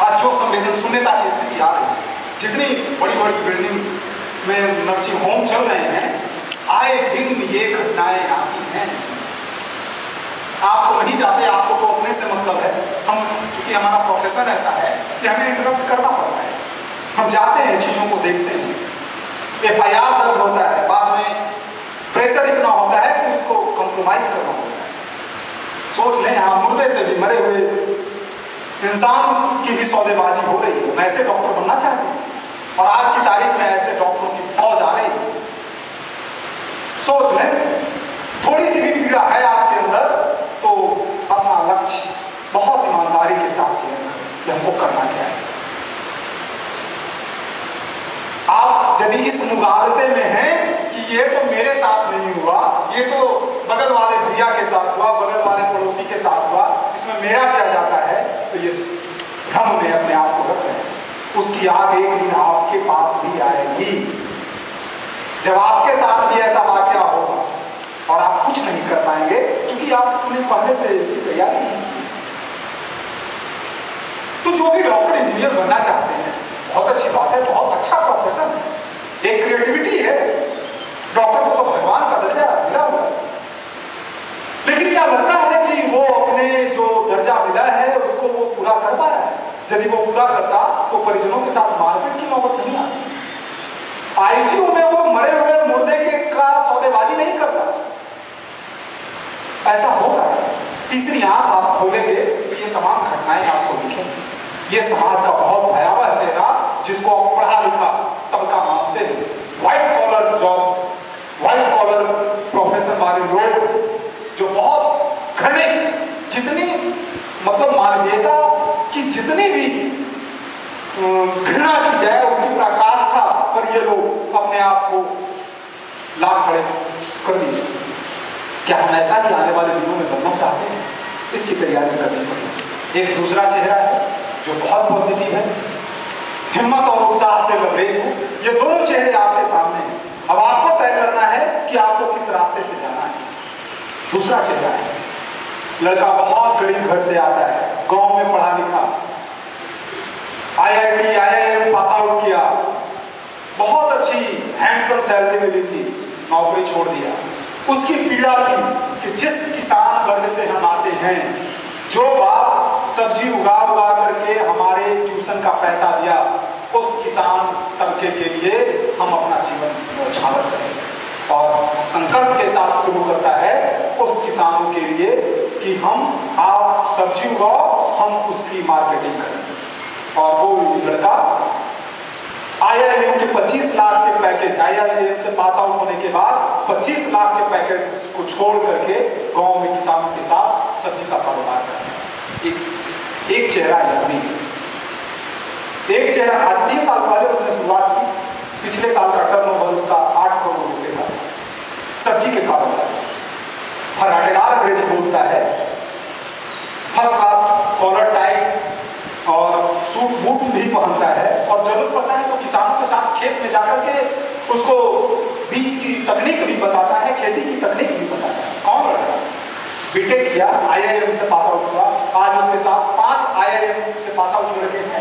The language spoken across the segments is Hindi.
आज जो संवेदन शून्यता की स्थिति आ रही है, जितनी बड़ी बड़ी बिल्डिंग में नर्सिंग होम चल रहे हैं, आए दिन ये घटनाएं आती हैं। आप तो नहीं जाते, आपको तो अपने से मतलब है। हम चूंकि हमारा प्रोफेशन ऐसा है कि हमें इंटरप्ट करना पड़ता है, हम जाते हैं, चीजों को देखते हैं, FIR दर्ज होता है, बाद में प्रेशर इतना होता है कि उसको कंप्रोमाइज करना होता है। सोच लें, हाँ, मुर्दे से भी मरे हुए इंसान की भी सौदेबाजी हो रही है। ऐसे डॉक्टर बनना चाहते हैं और आज की तारीख में ऐसे डॉक्टरों की फौज आ रही है। सोच लें, थोड़ी सी भी पीड़ा है आपके अंदर तो अपना लक्ष्य बहुत ईमानदारी के साथ चुनना कि हमको करना क्या है। आप यदि इस मुगालते में हैं कि ये तो मेरे साथ नहीं हुआ, ये तो बगल वाले भैया के साथ हुआ, बगल वाले पड़ोसी के साथ हुआ, इसमें मेरा क्या जाता है, तो ये भ्रम में अपने आप को रख रहे हैं। उसकी आग एक दिन आपके पास भी आएगी, जब आपके साथ भी ऐसा वाकया होगा और आप कुछ नहीं कर पाएंगे क्योंकि आपने पहले से इसकी तैयारी नहीं की। तो जो भी डॉक्टर इंजीनियर बनना चाहते हैं, बहुत अच्छी बात है, बहुत अच्छा प्रोफेशन है, एक क्रिएटिविटी है। डॉक्टर को तो भगवान का दर्जा मिला हुआ है, लेकिन क्या लगता है कि वो अपने जो दर्जा मिला है उसको वो पूरा कर पाया है? यदि वो पूरा करता तो परिजनों के साथ मारपीट की नौबत नहीं आती, ICU में वो मरे हुए मुर्दे के का सौदेबाजी नहीं करता। ऐसा हो रहा है। तीसरी आंख आप खोलेंगे तो ये तमाम घटनाएं आपको दिखेंगी। ये समाज का बहुत भयावह चेहरा जिसको आप पढ़ा लिखा तबका मानते हैं, white collar job, white collar profession वाले लोग जो बहुत घने, जितनी मतलब मानवीयता की जितनी भी घृणा की जाए उसकी पराकाष्ठा पर ये लोग अपने आप को ला खड़े कर दिए। क्या हम ऐसा ही आने वाले दिनों में बनना चाहते हैं? इसकी तैयारी करनी पड़ेगी। एक दूसरा चेहरा है जो बहुत पॉजिटिव है, हिम्मत और उत्साह से लबरेज है। ये दोनों चेहरे आपके सामने हैं। अब आपको तय करना है कि आपको किस रास्ते से जाना है। दूसरा चेहरा है, लड़का बहुत गरीब घर से आता है, गांव में पढ़ा लिखा, IIT IIM पास आउट किया, बहुत अच्छी हैंडसम सैलरी मिली थी, नौकरी छोड़ दिया। उसकी पीड़ा थी कि जिस किसान वर्ग से हम आते हैं, जो बाप सब्जी उगा उगा करके हमारे ट्यूशन का पैसा दिया, उस किसान तबके के लिए हम अपना जीवन न्यौछावर करें। और संकल्प के साथ शुरू करता है उस किसानों के लिए कि हम, आप सब्जी उगाओ, हम उसकी मार्केटिंग करें। और वो लड़का IIM के 25 लाख के पैकेज, IIM से पास आउट होने के बाद 25 लाख के पैकेज को छोड़ करके गांव में किसानों के साथ सब्जी का कारोबार करना। एक चेहरा है, एक चेहरा। आज 3 साल पहले उसने शुरुआत की, पिछले साल का टर्नओवर उसका 8 करोड़ रुपए का सब्जी के कारोबार। फराटेदार अंग्रेजी बोलता है, फर्स्ट क्लास कॉलर टाइप और सूट बूट भी पहनता है, और जरूरत पड़ता है तो किसानों के साथ खेत में जाकर के उसको बीज की तकनीक भी बताता है, खेती की तकनीक भी बताता है। कौन लड़का बीटेक किया, IIM से पास आउट हुआ, आज उसके साथ 5 IIM के पास आउट लड़के हैं।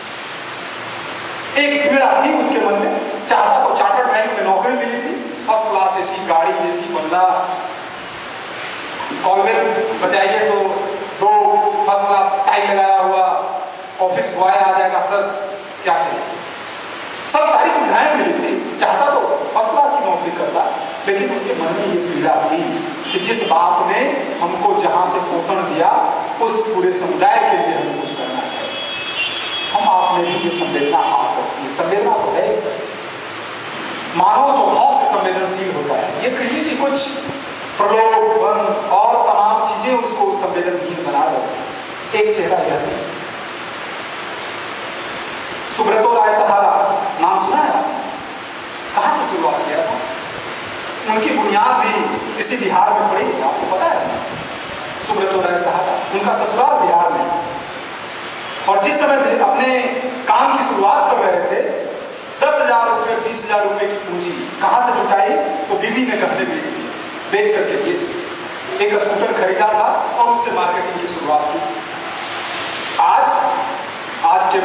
एक पीड़ा थी उसके मन में, चाहता तो चार्टर्ड बैंक में नौकरी मिली थी, फर्स्ट क्लास AC गाड़ी, AC बंगला, कॉलवेल बजाइए तो 2 फर्स्ट क्लास टाई लगाया हुआ ऑफिस बॉय आ जाएगा, सर क्या चाहिए, सब सारी सुविधाएं मिली थी। चाहता तो फर्स्ट क्लास की नौकरी करता, लेकिन उसके मन में ये पीड़ा थी कि जिस बाप ने हमको जहां से पोषण दिया उस पूरे समुदाय के लिए हमें कुछ करना है। हम आप में भी ये संवेदना आ सकती है, संवेदना तो है, मानव स्वभाव से संवेदनशील होता है। ये कृषि की कुछ प्रलोभन और तमाम चीजें उसको संवेदनहीन बना देती। एक चेहरा यह है, सुब्रतो राय सहारा, नाम सुना है? कहां से शुरुआत किया था? उनकी बुनियाद भी इसी बिहार में पड़ी, आपको पता है? सुब्रतो राय सहारा, उनका ससुराल बिहार में। और जिस समय अपने काम की शुरुआत कर रहे थे, 10,000 रुपये 20,000 रुपये की पूंजी कहां से जुटाई? तो बीबी ने गहने बेच दिए, बेच करके दिए, एक स्कूटर खरीदा था और उससे मार्केटिंग की शुरुआत की। आज के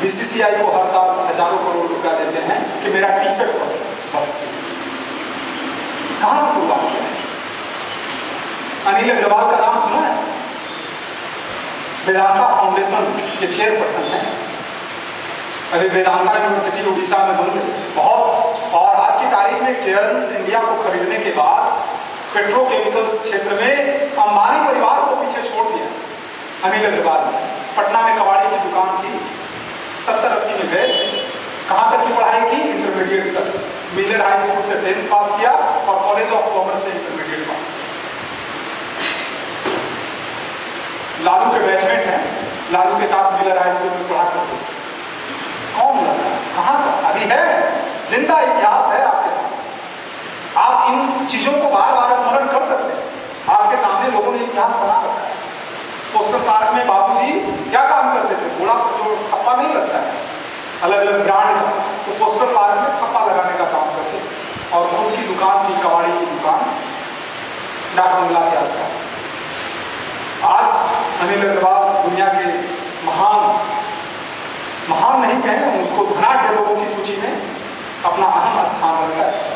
बीसीसीआई को हर साल हजारों करोड़ रुपया देते हैं कि मेरा टी शर्ट बने, बस। कहां से शुरुआत किया है? अनिल अग्रवाल का नाम सुना है? वेदांता फाउंडेशन के चेयरपर्सन है। अभी वेदांता यूनिवर्सिटी उड़ीसा में बन गई बहुत, और आज की तारीख में केयर्न्स इंडिया को खरीदने के बाद पेट्रोकेमिकल्स क्षेत्र में अंबानी परिवार को पीछे छोड़ दिया। अनिल अग्रवाल ने पटना में कबाड़ी की दुकान की, 70-80 में गए। कहाँ तक की पढ़ाई की? इंटरमीडिएट तक। मिलर हाई स्कूल से 10th पास किया और कॉलेज ऑफ कॉमर्स से इंटरमीडिएट पास किया। लालू के बैचमेट हैं, लालू के साथ मिलर हाई स्कूल में पढ़ा करते। कौन लगा? कहाँ का? अभी है, जिंदा इतिहास है आपके सामने। आप इन चीजों को बार बार स्मरण कर सकते हैं। आपके सामने लोगों ने इतिहास बना रखा है। पोस्टर पार्क में बाबूजी क्या काम करते थे? घोड़ा जो खप्पा नहीं लगता है अलग अलग ब्रांड का, तो पोस्टर पार्क में खप्पा लगाने का काम करते, और खुद की दुकान थी, कबाड़ी की दुकान, डाक बंगला के आसपास। आज अनिल अग्रवाल दुनिया के महान नहीं कहें, उसको धनाढ़ लोगों की सूची में अपना अहम स्थान रखता है।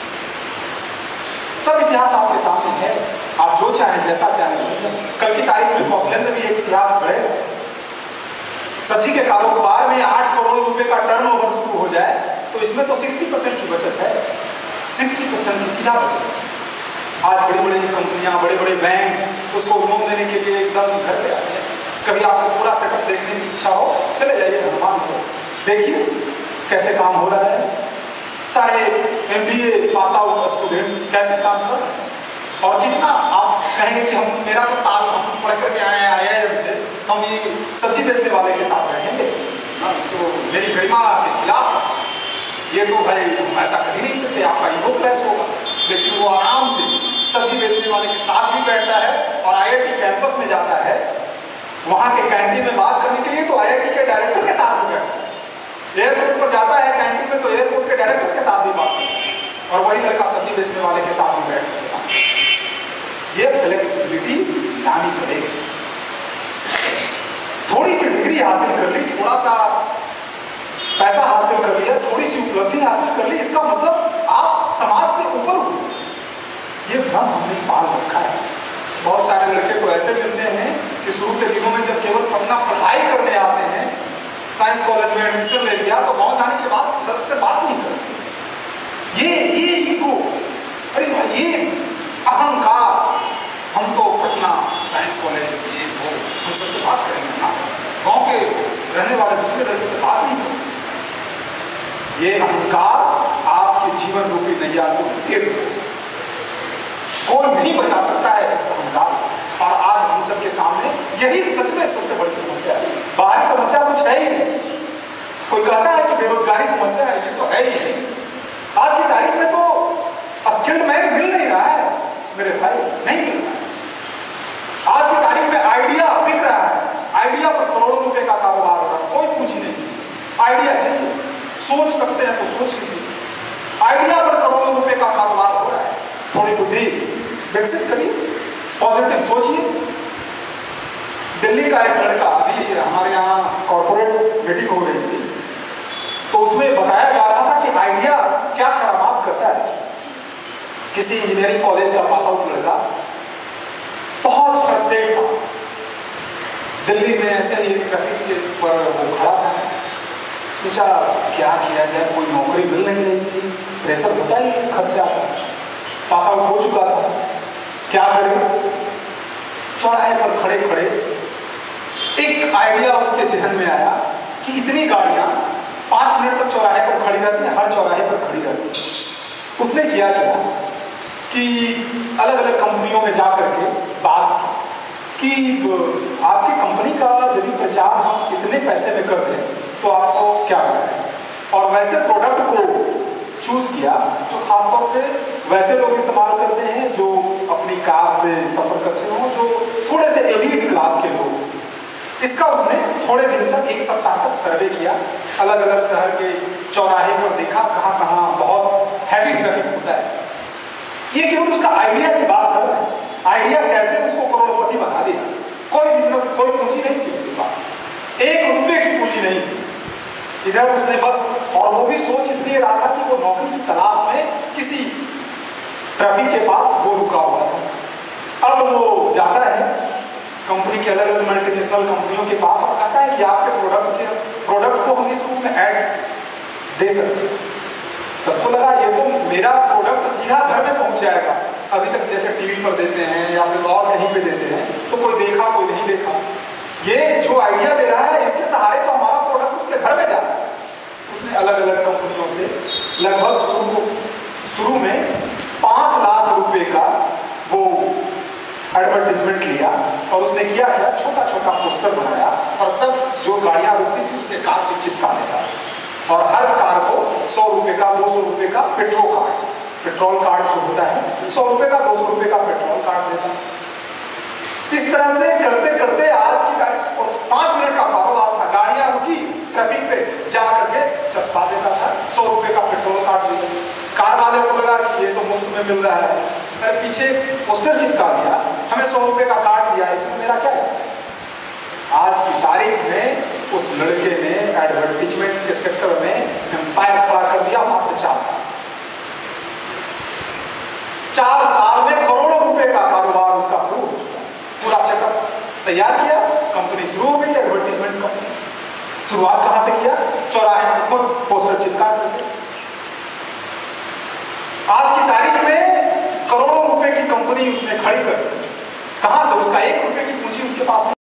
सब इतिहास आपके सामने है, आप जो चाहें जैसा चाहें। कल की तारीख में कौशलेंद्र भी एक इतिहास गढ़े। सब्जी के कारोबार में 8 करोड़ रुपए का टर्नओवर शुरू हो जाए तो इसमें तो 60% की बचत है, 60% की सीधा बचत। आज बड़ी बड़ी कंपनियां, बड़े बड़े बैंक उसको लोन देने के लिए एकदम घर पे आते हैं। कभी आपको पूरा सेटअप देखने की इच्छा हो, चले जाइए हनुमान को, देखिए कैसे काम हो रहा है। सारे MBA पास आउट स्टूडेंट्स कैसे काम कर रहे हैं, और कितना आप कहेंगे कि मेरा तो ताल, हम पढ़ करके आए हैं IIM से, हम ये सब्जी बेचने वाले के साथ रहेंगे तो मेरी गरिमा के खिलाफ, ये तो भाई हम ऐसा कर ही नहीं सकते, आपका ईगो क्लैश होगा। लेकिन वो आराम से सब्जी बेचने वाले के साथ भी बैठता है और IIT कैंपस में जाता है, वहाँ के कैंटीन में बात करने के लिए तो IIT के डायरेक्टर के साथ भी बैठता है। एयरपोर्ट पर जाता है कैंटीन में तो एयरपोर्ट के डायरेक्टर के साथ भी बात करता है, और वही लड़का सब्जी बेचने वाले के साथ भी बैठता है। ये फ्लेक्सिबिलिटी लानी पड़ेगी। थोड़ी सी डिग्री हासिल कर ली, थोड़ा सा पैसा हासिल कर लिया, थोड़ी सी उपलब्धि हासिल कर ली, इसका मतलब आप समाज से ऊपर हो, ये भ्रम हमने पाल रखा है। बहुत सारे लड़के को ऐसे मिलते हैं कि शुरू के दिनों में जब केवल अपना पढ़ाई करने आते हैं, साइंस कॉलेज में एडमिशन ले लिया तो गाँव जाने के बाद सबसे बात नहीं करते। ये ईगो, अरे भाई ये अहंकार, हम तो पटना साइंस कॉलेज ये वो, हम सबसे बात करेंगे ना, गांव के रहने वाले दूसरे लड़के से बात नहीं करेंगे। ये अहंकार आपके जीवन रूपी नैया को देख, कोई नहीं बचा सकता है इस अहंकार से। और आज हम सबके सामने यही सच में सबसे बड़ी समस्या है। बाहरी समस्या कुछ है ही नहीं। कोई कहता है कि बेरोजगारी समस्या है, ये तो है ही नहीं। आज की तारीख में तो स्किल्ड मैन मिल नहीं रहा है मेरे भाई, नहीं मिल रहा है। आज की तारीख में आइडिया बिक रहा है, आइडिया पर करोड़ों रुपए का कारोबार हो रहा है। कोई पूंजी नहीं चाहिए, आइडिया चाहिए, सोच सकते हैं तो सोच लीजिए। आइडिया पर करोड़ों रुपए का कारोबार हो रहा है। थोड़ी बुद्धि विकसित करिए, पॉजिटिव सोचिए। दिल्ली का एक लड़का, अभी हमारे यहाँ कॉर्पोरेट मीटिंग हो रही थी, तो उसमें बताया जा रहा था कि आइडिया क्या करामात करता है। किसी इंजीनियरिंग कॉलेज का पास आउट लड़का बहुत फ्रस्ट्रेट था, दिल्ली में ऐसे ही ट्रैफिक पर वो खड़ा था, सोचा क्या किया जाए, कोई नौकरी मिल नहीं रही थी, प्रेशर होता ही खर्चा, पास आउट हो चुका था, क्या करें। चौराहे पर खड़े खड़े एक आइडिया उसके जहन में आया कि इतनी गाड़ियां 5 मिनट तक चौराहे पर खड़ी रहती हैं, हर चौराहे पर खड़ी रहती है। उसने क्या किया कि अलग अलग कंपनियों में जा करके बात की कि आपकी कंपनी का यदि प्रचार हम इतने पैसे में कर दें तो आपको क्या करें, और वैसे प्रोडक्ट को चूज किया जो खासतौर से वैसे लोग इस्तेमाल करते हैं जो अपनी कार से सफर करते हो, जो थोड़े से एलीट क्लास के लोग। इसका उसने थोड़े दिन तक, 1 सप्ताह तक सर्वे किया, अलग अलग शहर के चौराहे पर देखा कहाँ कहाँ बहुत हैवी ट्रैफिक होता है। ये केवल उसका आइडिया की बात कर रहे हैं, आइडिया कैसे उसको करोड़पति बना दिया। कोई बिजनेस, कोई पूंजी नहीं थी उसके पास, 1 रुपए की पूंजी नहीं थी, इधर उसने बस, और वो भी सोच इसलिए रहा था कि वो नौकरी की तलाश में किसी ट्रैफिक के पास वो रुका हुआ था। अब वो जाता है कंपनी के अलग अलग मल्टीनेशनल कंपनियों के पास और कहता है कि आपके प्रोडक्ट को हम इस रूप में ऐड दे सकते हैं। सबको लगा ये तो मेरा प्रोडक्ट सीधा घर में पहुंच जाएगा। अभी तक जैसे टीवी पर देते हैं या फिर और कहीं पे देते हैं तो कोई देखा कोई नहीं देखा, ये जो आइडिया दे रहा है इसके सहारे तो हमारा प्रोडक्ट उसके घर में जाता है। उसने अलग अलग कंपनियों से लगभग शुरू में 5 लाख रुपए का वो एडवर्टीजमेंट लिया और उसने किया क्या, छोटा छोटा पोस्टर बनाया और सब जो गाड़ियां रुकती थी उसके कार पे चिपका देता और हर कार को 100 रुपए का 200 रुपए का पेट्रोल कार्ड जो होता है 100 रुपए का 200 रुपए का पेट्रोल कार्ड देता। इस तरह से करते करते आज की 5 मिनट का कारोबार था, गाड़ियां रुकी ट्रैफिक पे जा करके चस्पा देता था, 100 रुपए का पेट्रोल कार्ड देता। कार वाले को लगा कि ये तो मुफ्त में मिल रहा है, मैंने पीछे पोस्टर चिपका दिया, हमें 100 रुपए का कार्ड दिया, इसमें मेरा क्या है। आज की तारीख में उस लड़के ने एडवर्टीजमेंट के सेक्टर में एम्पायर खड़ा कर दिया मात्र 4 साल। 4 साल में करोड़ों रुपए का कारोबार उसका शुरू हो चुका, पूरा सेटअप तैयार किया, कंपनी शुरू हो गई, एडवर्टीजमेंट कंपनी। शुरुआत कहां से किया, चौराहे पर खुद पोस्टर चिपका करके। आज की तारीख में करोड़ों रुपए की कंपनी उसने खड़ी कर दी। कहां से, उसका 1 रुपए की पूंजी उसके पास